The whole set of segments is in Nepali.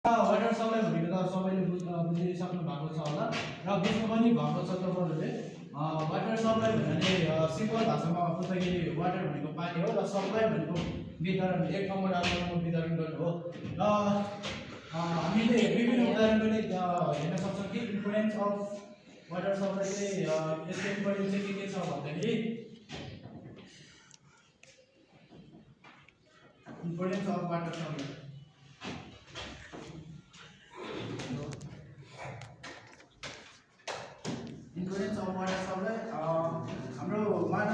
वाटर सप्लाई भनेको त सबैले बुझिसक्नु भएको छ होला र बुझ्नु पनि भएको छ तपाईहरुले। वाटर सप्लाई भन्नाले सिम्पल भाषामा बुझ्दाखेरि वाटर भनेको पानी हो र सप्लाई भनेको वितरण, एक ठाउँबाट अर्को ठाउँमा वितरण गर्नु हो। र हामीले विभिन्न उदाहरण पनि हेर्न सक्छौं कि इन्फ्लुएन्स अफ वाटर सप्लाई चाहिँ यसको इम्पोर्टेन्स चाहिँ के छ भन्दाखेरि importance of water supply influence of water supply हाम्रो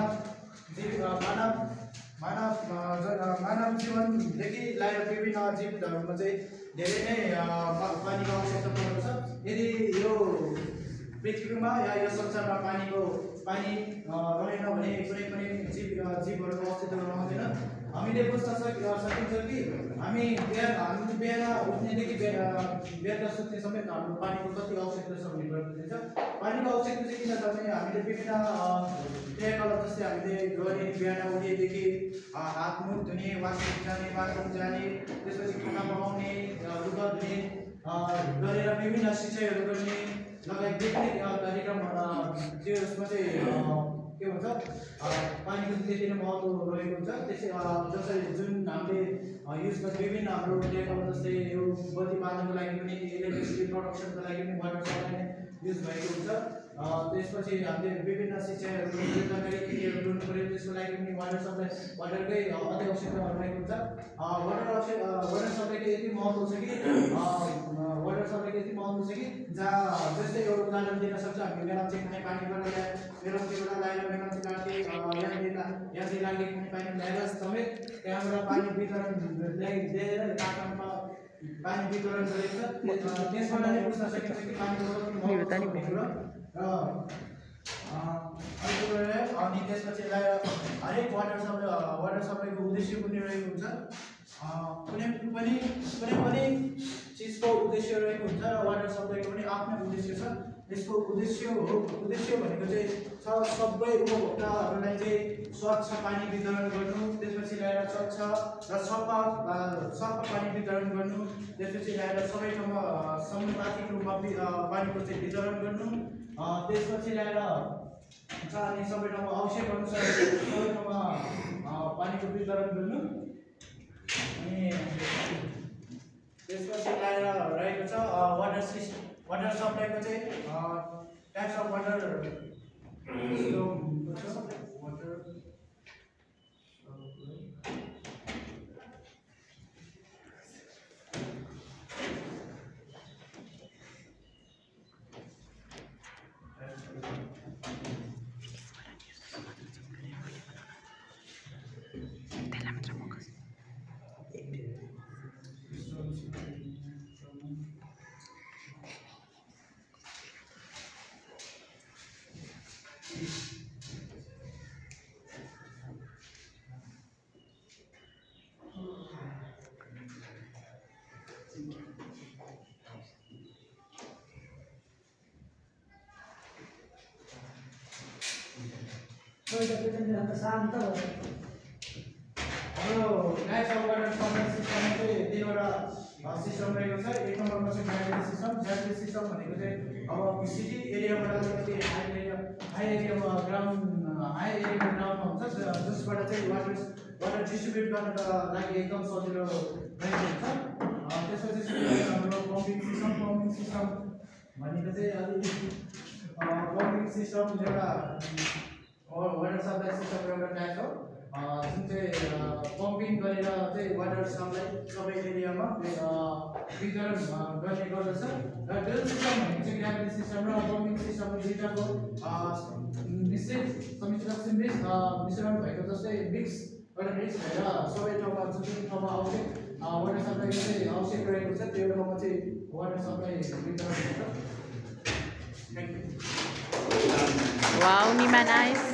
मानव जीवनदेखि लिएर विभिन्न जीवजन्तुहरूमा चाहिँ धेरै नै पानीको आवश्यकता पर्दछ। यदि यो पृथ्वीमा या यो संसारमा पानी रहेन भने कुनै पनि जीवहरूको अस्तित्व रहँदैन। हामीले बुझ्न सकिन्छ कि हामी बिहान उठ्नेदेखि बेलुका सुत्नेसम्म हाम्रो पानीको कति आवश्यकता छ भन्ने कुरा बुझिन्छ। पानीको आवश्यकता चाहिँ किन छ भने हामीले विभिन्न क्रियाकलाप जस्तै हामीले गर्ने बिहान उठेदेखि हात मुख धुने, वासरुम जाने, बाथरुम जाने, त्यसपछि खाना बनाउने, लुगा धुने गरेर विभिन्न सिँचाइहरू गर्ने लगायत विभिन्न कार्यक्रम त्यसमा चाहिँ के भन्छ पानीको त्यति नै महत्त्व रहेको हुन्छ। जसरी जुन हामीले युज गर्ने विभिन्न हाम्रो क्रियाकलाप जस्तै यो बत्ती बाल्नको लागि पनि इलेक्ट्रिसिटी प्रोडक्सनको लागि पनि वाटर सप्लाई नै युज भएको हुन्छ। त्यसपछि हामीले विभिन्न सिँचाइहरू जानकारी खेतीहरू गर्नु पर्यो, त्यसको लागि पनि वाटर सप्लाई वाटरकै अति आवश्यकता रहेको हुन्छ। वाटर सप्लाईको यति महत्त्व छ कि जहाँ जस्तै एउटा उदाहरण दिन सक्छ हामी मेलम्ची खाने पानीबाट मेलम्चीबाट ल्याएर मेलम्ची काट्ने यहाँदेखि लाग्ने खाने पानी ल्याएर समेत त्यहाँबाट पानी वितरण दिएर काठमाडौँमा पानी वितरण गरेको छ। त्यसबाट नै बुझ्न सकिन्छ कि पानीको कति महत्त्व छ भनेर। अनि त्यसपछि ल्याएर हरेक वाटर सप्लाईको उद्देश्य पनि रहेको हुन्छ। कुनै पनि चिजको उद्देश्य रहेको हुन्छ र वाटर सप्लाईको पनि आफ्नै उद्देश्य छ। यसको उद्देश्य भनेको चाहिँ सबै उपभोक्ताहरूलाई चाहिँ स्वच्छ पानी वितरण गर्नु, त्यसपछि ल्याएर स्वच्छ र सफा पानी वितरण गर्नु, त्यसपछि ल्याएर सबै ठाउँमा समानुपातिक रूपमा पानीको चाहिँ वितरण गर्नु, त्यसपछि ल्याएर अनि सबै ठाउँमा आवश्यक अनुसार सबै ठाउँमा पानीको वितरण गर्नु। अनि त्यसपछि ल्याएर रहेको छ वाटर सप्लाईको चाहिँ टाइप्स अफ वाटर शान्त हो। हाम्रो types of water supply system चाहिँ तीनवटा सिस्टम रहेको छ। एक नम्बरमा चाहिँ ग्राउन्ड सिस्टम भनेको चाहिँ अब सिटी एरियाबाट अलिकति हाई एरियामा ग्राउन्डमा हुन्छ जसबाट चाहिँ वाटर डिस्ट्रिब्युट गर्नको लागि एकदम सजिलो रहेको हुन्छ। त्यसपछि हाम्रो पम्पिङ सिस्टम भनेको चाहिँ पम्पिङ सिस्टम एउटा वाटर सप्लाई सिस्टमको एउटा टाइप हो जुन चाहिँ पम्पिङ गरेर चाहिँ वाटर सप्लाई सबै एरियामा वितरण गर्ने गर्दछ। र ड्रिल सिस्टम भनेको चाहिँ ग्राभिटी सिस्टम र पम्पिङ सिस्टम दुईटाको मिश्रण भएको जस्तै मिक्स भएर सबै ठाउँमा जुन ठाउँमा आवश्यक वाटर सप्लाई चाहिँ आवश्यक रहेको छ त्यो ठाउँमा चाहिँ वाटर सप्लाई वितरण हुन्छ। Wow, Nima, nice.